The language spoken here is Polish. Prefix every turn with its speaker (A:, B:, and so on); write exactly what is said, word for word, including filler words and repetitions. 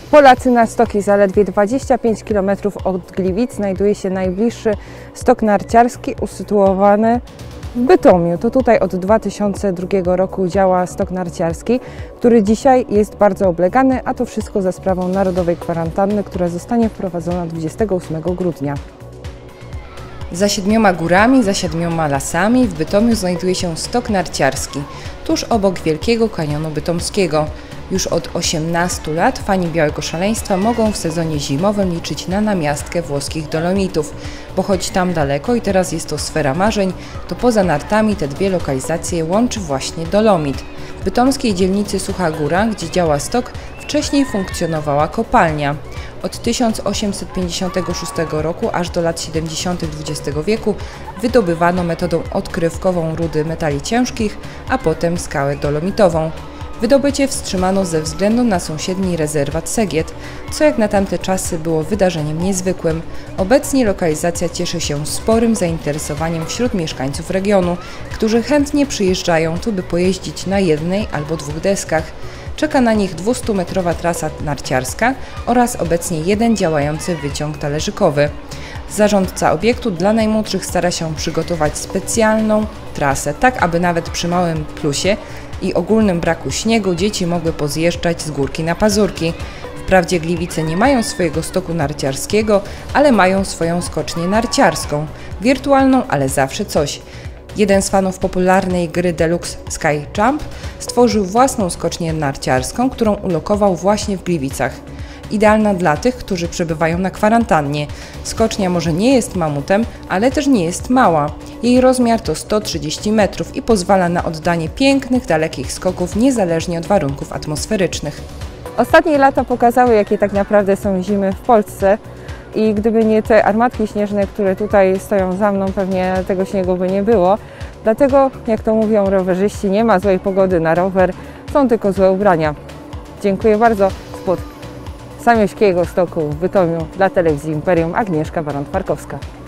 A: Polacy na stoki. Zaledwie dwadzieścia pięć kilometrów od Gliwic znajduje się najbliższy stok narciarski usytuowany w Bytomiu. To tutaj od dwa tysiące drugiego roku działa stok narciarski, który dzisiaj jest bardzo oblegany, a to wszystko za sprawą narodowej kwarantanny, która zostanie wprowadzona dwudziestego ósmego grudnia. Za siedmioma górami, za siedmioma lasami w Bytomiu znajduje się stok narciarski, tuż obok Wielkiego Kanionu Bytomskiego. Już od osiemnastu lat fani Białego Szaleństwa mogą w sezonie zimowym liczyć na namiastkę włoskich Dolomitów, bo choć tam daleko i teraz jest to sfera marzeń, to poza nartami te dwie lokalizacje łączy właśnie Dolomit. W bytomskiej dzielnicy Sucha Góra, gdzie działa stok, wcześniej funkcjonowała kopalnia. Od tysiąc osiemset pięćdziesiątego szóstego roku aż do lat siedemdziesiątych dwudziestego wieku wydobywano metodą odkrywkową rudy metali ciężkich, a potem skałę dolomitową. Wydobycie wstrzymano ze względu na sąsiedni rezerwat Segiet, co jak na tamte czasy było wydarzeniem niezwykłym. Obecnie lokalizacja cieszy się sporym zainteresowaniem wśród mieszkańców regionu, którzy chętnie przyjeżdżają tu, by pojeździć na jednej albo dwóch deskach. Czeka na nich dwustumetrowa trasa narciarska oraz obecnie jeden działający wyciąg talerzykowy. Zarządca obiektu dla najmłodszych stara się przygotować specjalną trasę, tak aby nawet przy małym plusie i ogólnym braku śniegu dzieci mogły pozjeżdżać z górki na pazurki. Wprawdzie Gliwice nie mają swojego stoku narciarskiego, ale mają swoją skocznię narciarską. Wirtualną, ale zawsze coś. Jeden z fanów popularnej gry Deluxe Sky Jump stworzył własną skocznię narciarską, którą ulokował właśnie w Gliwicach. Idealna dla tych, którzy przebywają na kwarantannie. Skocznia może nie jest mamutem, ale też nie jest mała. Jej rozmiar to sto trzydzieści metrów i pozwala na oddanie pięknych, dalekich skoków niezależnie od warunków atmosferycznych. Ostatnie lata pokazały, jakie tak naprawdę są zimy w Polsce i gdyby nie te armatki śnieżne, które tutaj stoją za mną, pewnie tego śniegu by nie było. Dlatego, jak to mówią rowerzyści, nie ma złej pogody na rower, są tylko złe ubrania. Dziękuję bardzo. Spod Samiuśkiego stoku w Bytomiu dla telewizji Imperium Agnieszka Baron-Twarkowska.